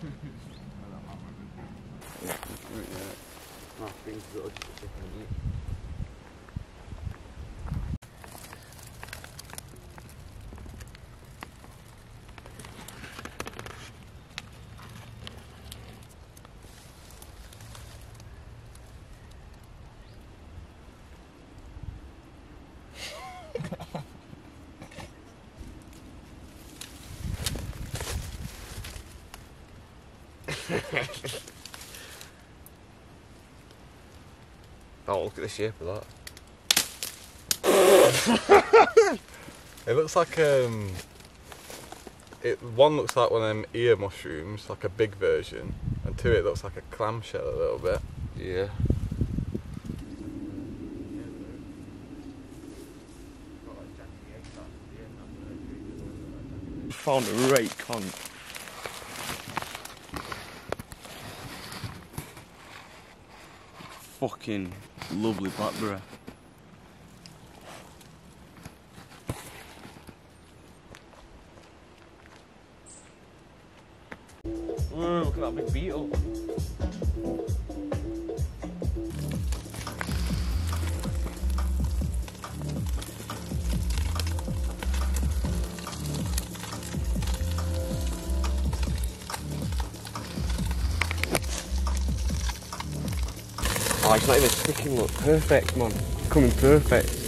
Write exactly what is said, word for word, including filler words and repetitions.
Yeah. My things got just a second. Oh, look at the shape of that. It looks like um it one looks like one of them ear mushrooms, like a big version, and two it looks like a clamshell a little bit. Yeah. Found a right cunt. Fucking lovely blackberry. Oh, look at that big beetle. Oh, it's not even sticking, look, perfect, man. It's coming perfect.